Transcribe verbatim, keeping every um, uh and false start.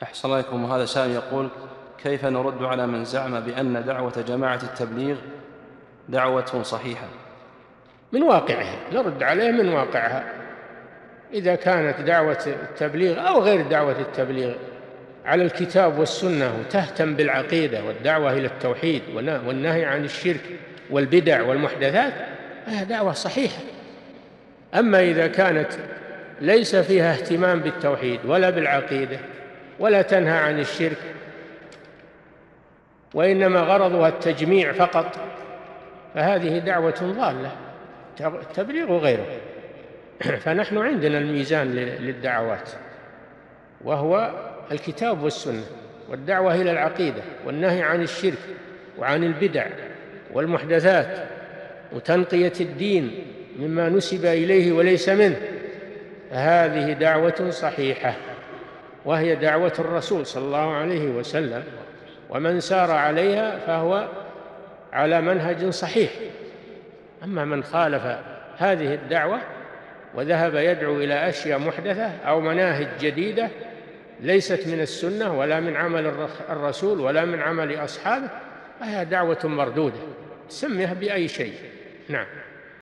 أحسن الله إليكم. وهذا سائل يقول: كيف نرد على من زعم بأن دعوة جماعة التبليغ دعوة صحيحة؟ من واقعها، نرد عليه من واقعها. إذا كانت دعوة التبليغ أو غير دعوة التبليغ على الكتاب والسنة وتهتم بالعقيدة والدعوة إلى التوحيد والنهي عن الشرك والبدع والمحدثات، هذه دعوة صحيحة. أما إذا كانت ليس فيها اهتمام بالتوحيد ولا بالعقيدة ولا تنهى عن الشرك، وإنما غرضها التجميع فقط، فهذه دعوة ضالة، التبليغ وغيره. فنحن عندنا الميزان للدعوات، وهو الكتاب والسنة والدعوة إلى العقيدة والنهي عن الشرك وعن البدع والمحدثات وتنقية الدين مما نسب إليه وليس منه. هذه دعوة صحيحة، وهي دعوة الرسول صلى الله عليه وسلم، ومن سار عليها فهو على منهج صحيح. أما من خالف هذه الدعوة وذهب يدعو إلى أشياء محدثة أو مناهج جديدة ليست من السنة ولا من عمل الرسول ولا من عمل أصحابه، فهي دعوة مردودة، سميها بأي شيء. نعم.